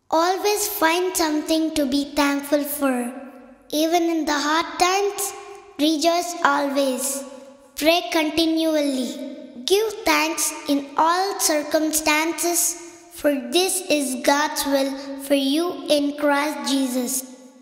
Always find something to be thankful for. Even in the hard times, rejoice always. Pray continually. Give thanks in all circumstances, for this is God's will for you in Christ Jesus.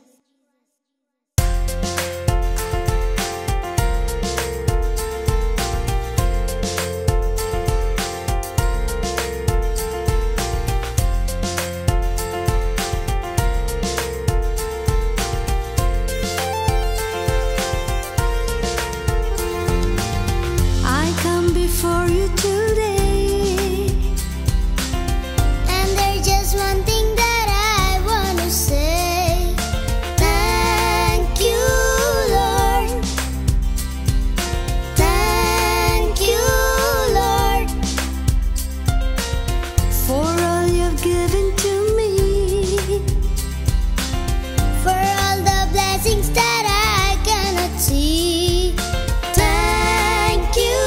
For you today, and there's just one thing that I want to say. Thank you, Lord. Thank you, Lord, for all you've given to me, for all the blessings that I cannot see. Thank you,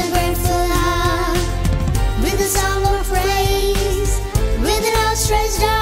stretched out.